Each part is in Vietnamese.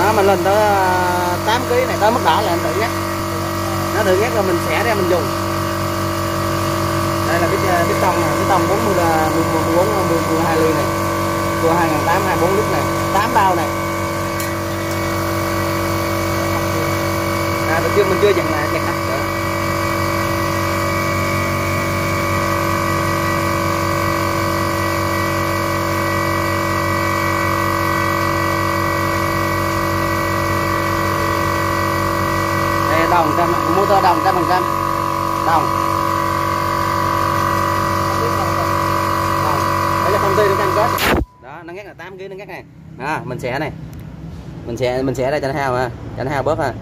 đó, mình lên tới 8 kg này tới mức đỏ là anh tự nhắc, nó tự nhắc rồi mình xẻ ra mình dùng. Đây là cái tông này, cái tông 42 ly này, cua 2008 24 lít này, 8 bao này. Mình chưa dặn lại chặt hả? Đây đồng trăm, motor đồng 100%. Đồng. Đây là công ty nó cam kết. Đó, nó ngắt là 8 kg nó ngắt này. À, mình xẻ này. Mình xẻ đây cho nó hao ha, cho nó hao bớt ha.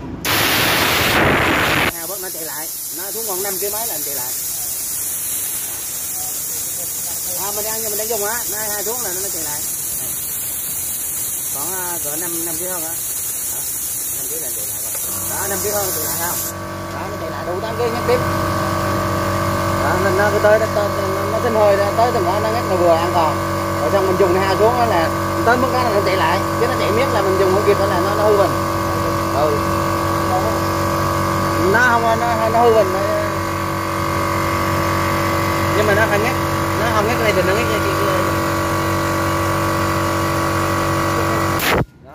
Hao bớt nó chạy lại, nó xuống còn 5 kg mấy là anh chạy lại. À, mình đang dùng á, nó hai xuống là nó chạy lại. Còn cỡ 5 kg hơn á. 5 kg là chạy lại rồi. Đó, 5 kg hơn chạy lại không? Đó, nó chạy lại đủ 8 kg nhắc tiếp. Đó, nó cứ tới nó sinh hơi tới từng đó nó ngắt nó vừa an toàn. Rồi xong mình dùng nó hao xuống đó là tới mức đó là nó chạy lại, chứ nó chạy miết là mình dùng không kịp, là nó hư mình. Ừ. Nó hư mình, nhưng mà nó không ngắt, nó không ngắt này thì nó ngắt ra kia. Đó,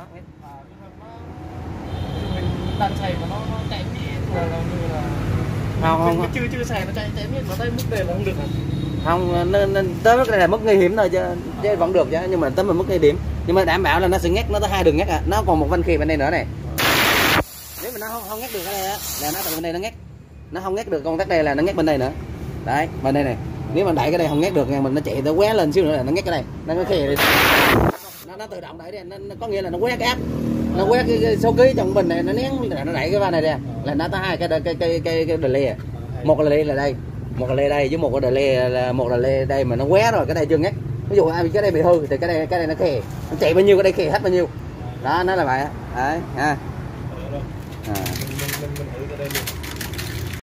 đang xài mà nó chạy miết là không chưa xài nó chạy miết mà tới mức này là không được hả? Không, nên tới mức này là mức nguy hiểm thôi chứ vẫn được chứ, nhưng mà tới mức nguy hiểm, nhưng mà đảm bảo là nó sẽ ngắt, nó tới 2 đường ngắt à, nó còn một vanh khì bên đây nữa này. Nếu mà nó không ngắt được cái này á là nó từ bên đây nó ngắt, nó không ngắt được con tắc đây là nó ngắt bên đây nữa. Đấy, bên đây này, nếu mà đẩy cái đây không ngắt được nha, mình nó chạy nó qué lên xíu nữa là nó ngắt cái này, nó có khì nó tự động đẩy đây, nó có nghĩa là nó quét cái áp, nó quét cái số ký trong bình này, nó nén nó đẩy cái van này ra là nó tới hai cái đờ lê, một là lê là đây, một là lê đây với một cái lê là một là lê đây mà nó qué rồi, cái đây chưa ngắt. Ví dụ cái đây bị hư thì cái đây nó khè, nó chạy bao nhiêu cái đây khè hết bao nhiêu. Đó, nó là vậy. Đấy ha. À.